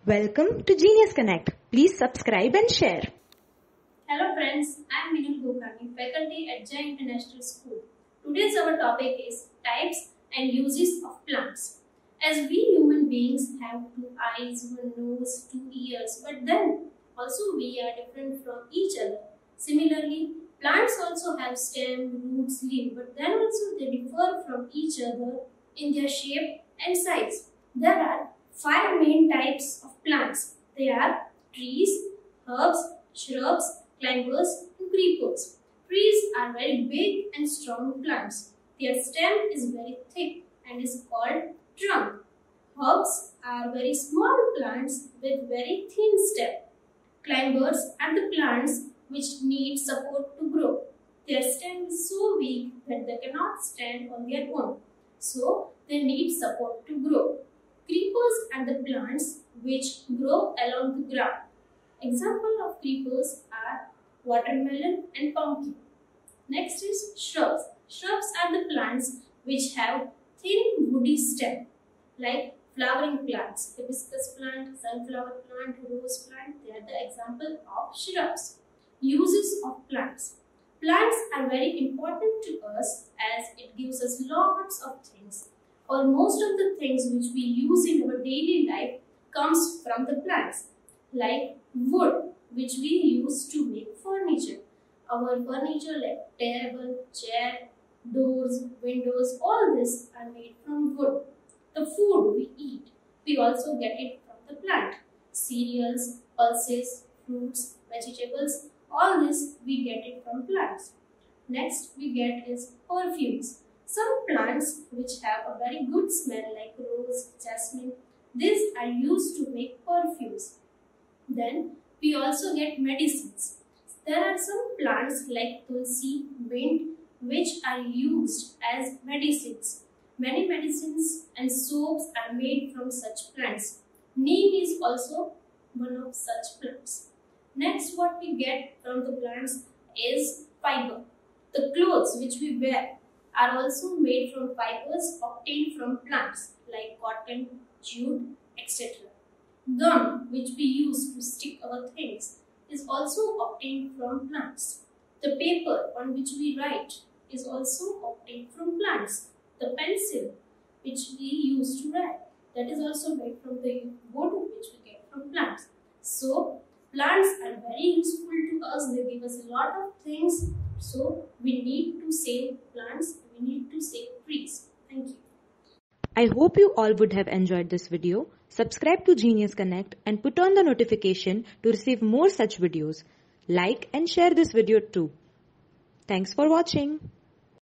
Welcome to Genius Connect. Please subscribe and share. Hello friends, I am Minal Gokani, faculty at Jain International School. Today's our topic is types and uses of plants. As we human beings have two eyes, one nose, two ears, but then also we are different from each other. Similarly, plants also have stem, roots, leaf, but then also they differ from each other in their shape and size. There are 5 main types of plants. They are trees, herbs, shrubs, climbers, and creepers. Trees are very big and strong plants. Their stem is very thick and is called trunk. Herbs are very small plants with very thin stem. Climbers are the plants which need support to grow. Their stem is so weak that they cannot stand on their own. So, they need support to grow. Creepers are the plants which grow along the ground. Example of creepers are watermelon and pumpkin. Next is shrubs. Shrubs are the plants which have thin woody stem like flowering plants. Hibiscus plant, sunflower plant, rose plant, they are the example of shrubs. Uses of plants. Plants are very important to us as it gives us lots of things. Or most of the things which we use in our daily life comes from the plants, like wood, which we use to make furniture. Our furniture like table, chair, doors, windows, all this are made from wood. The food we eat, we also get it from the plant. Cereals, pulses, fruits, vegetables, all this we get it from plants. Next we get is perfumes. Some plants which have a very good smell like rose, jasmine, these are used to make perfumes. Then we also get medicines. There are some plants like tulsi, mint, which are used as medicines. Many medicines and soaps are made from such plants. Neem is also one of such plants. Next, what we get from the plants is fiber. The clothes which we wear are also made from fibers obtained from plants like cotton, jute, etc. Gum, which we use to stick our things, is also obtained from plants. The paper on which we write is also obtained from plants. The pencil, which we use to write, that is also made from the wood which we get from plants. So, plants are very useful to us. They give us a lot of things. So, we need to save plants. We need to save trees. Thank you. I hope you all would have enjoyed this video. Subscribe to Genius Connect and put on the notification to receive more such videos. Like and share this video too. Thanks for watching.